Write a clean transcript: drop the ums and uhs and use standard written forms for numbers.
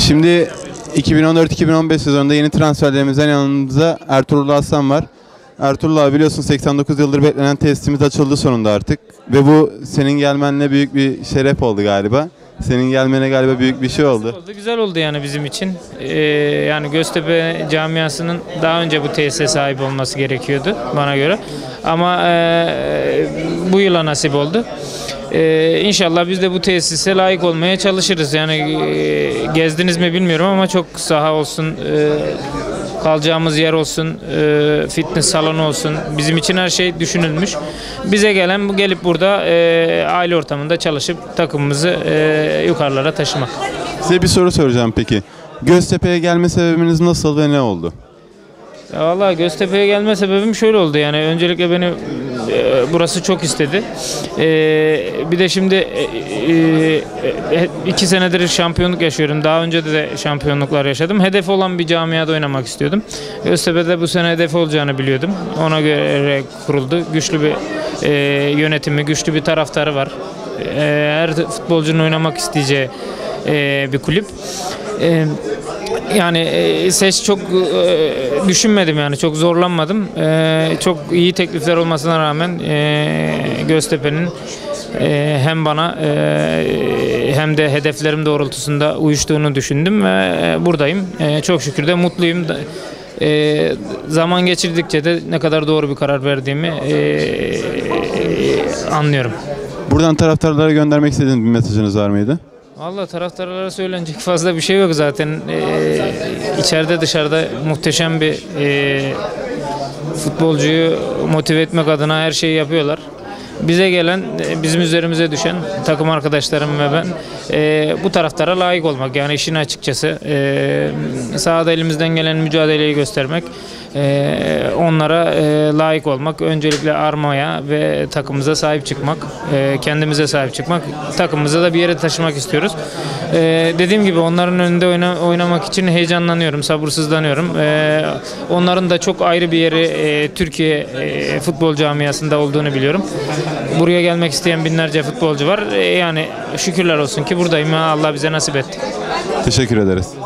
Şimdi 2014-2015 sezonunda yeni transferlerimizden yanımızda Ertuğrul Aslan var. Ertuğrul abi, biliyorsun 89 yıldır beklenen tesisimiz açıldı sonunda artık. Ve bu senin gelmenle büyük bir şeref oldu galiba. Senin gelmene galiba büyük bir şey oldu. Güzel oldu yani bizim için. Yani Göztepe camiasının daha önce bu tesise sahip olması gerekiyordu bana göre. Ama bu yıla nasip oldu. İnşallah biz de bu tesise layık olmaya çalışırız. Yani gezdiniz mi bilmiyorum ama çok saha olsun, kalacağımız yer olsun, fitness salonu olsun. Bizim için her şey düşünülmüş. Bize gelip burada aile ortamında çalışıp takımımızı yukarılara taşımak. Size bir soru soracağım peki. Göztepe'ye gelme sebebiniz nasıl ve ne oldu? Ya vallahi Göztepe'ye gelme sebebim şöyle oldu, yani öncelikle beni burası çok istedi. Bir de şimdi 2 senedir şampiyonluk yaşıyorum. Daha önce de şampiyonluklar yaşadım. Hedef olan bir camiada oynamak istiyordum. Göztepe'de bu sene hedef olacağını biliyordum. Ona göre kuruldu. Güçlü bir yönetimi, güçlü bir taraftarı var. Her futbolcunun oynamak isteyeceği bir kulüp. Yani çok düşünmedim, yani çok zorlanmadım. Çok iyi teklifler olmasına rağmen Göztepe'nin hem bana hem de hedeflerim doğrultusunda uyuştuğunu düşündüm ve buradayım. Çok şükür de mutluyum. Zaman geçirdikçe de ne kadar doğru bir karar verdiğimi anlıyorum. Buradan taraftarlara göndermek istediğiniz bir mesajınız var mıydı? Vallahi taraftarlara söylenecek fazla bir şey yok zaten. İçeride dışarıda muhteşem bir futbolcuyu motive etmek adına her şeyi yapıyorlar. Bize gelen, bizim üzerimize düşen, takım arkadaşlarım ve ben bu taraftara layık olmak. Yani işin açıkçası sahada elimizden gelen mücadeleyi göstermek, onlara layık olmak, öncelikle armaya ve takımımıza sahip çıkmak, kendimize sahip çıkmak, takımımızı da bir yere taşımak istiyoruz. Dediğim gibi onların önünde oynamak için heyecanlanıyorum, sabırsızlanıyorum. Onların da çok ayrı bir yeri Türkiye futbol camiasında olduğunu biliyorum. Buraya gelmek isteyen binlerce futbolcu var. Yani şükürler olsun ki buradayım. Allah bize nasip etti. Teşekkür ederiz.